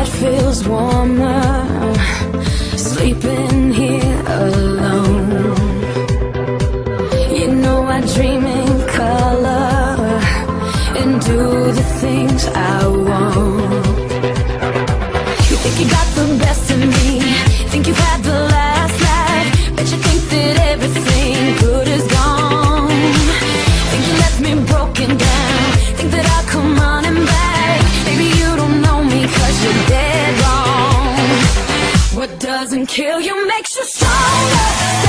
bed feels warmer, sleeping here alone. You know I dream in color and do the things I want. You think you got the best of me, think you've had the last laugh, bet you think that everything good is gone. Think you left me broken down, think that I'll come running back. Maybe you don't know me 'cause you're dead wrong. What doesn't kill you makes you stronger.